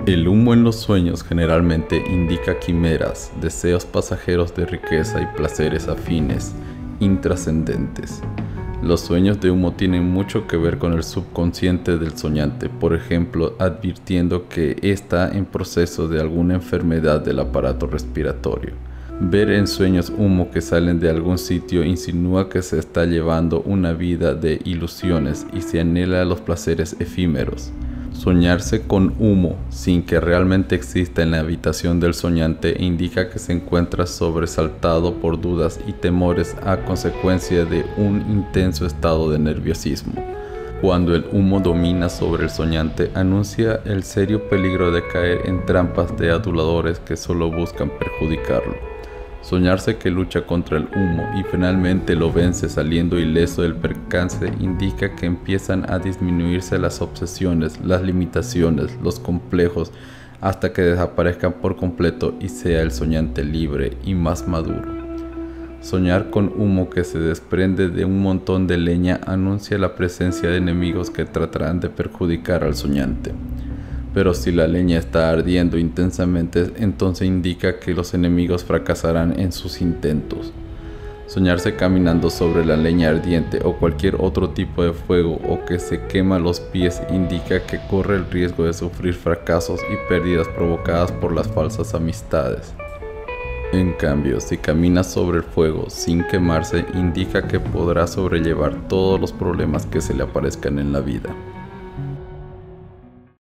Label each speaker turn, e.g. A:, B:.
A: El humo en los sueños generalmente indica quimeras, deseos pasajeros de riqueza y placeres afines, intrascendentes. Los sueños de humo tienen mucho que ver con el subconsciente del soñante, por ejemplo, advirtiendo que está en proceso de alguna enfermedad del aparato respiratorio. Ver en sueños humo que salen de algún sitio insinúa que se está llevando una vida de ilusiones y se anhela los placeres efímeros. Soñarse con humo sin que realmente exista en la habitación del soñante indica que se encuentra sobresaltado por dudas y temores a consecuencia de un intenso estado de nerviosismo. Cuando el humo domina sobre el soñante, anuncia el serio peligro de caer en trampas de aduladores que solo buscan perjudicarlo. Soñarse que lucha contra el humo y finalmente lo vence saliendo ileso del percance indica que empiezan a disminuirse las obsesiones, las limitaciones, los complejos, hasta que desaparezcan por completo y sea el soñante libre y más maduro. Soñar con humo que se desprende de un montón de leña anuncia la presencia de enemigos que tratarán de perjudicar al soñante. Pero si la leña está ardiendo intensamente, entonces indica que los enemigos fracasarán en sus intentos. Soñarse caminando sobre la leña ardiente o cualquier otro tipo de fuego o que se quema los pies indica que corre el riesgo de sufrir fracasos y pérdidas provocadas por las falsas amistades. En cambio, si camina sobre el fuego sin quemarse, indica que podrá sobrellevar todos los problemas que se le aparezcan en la vida.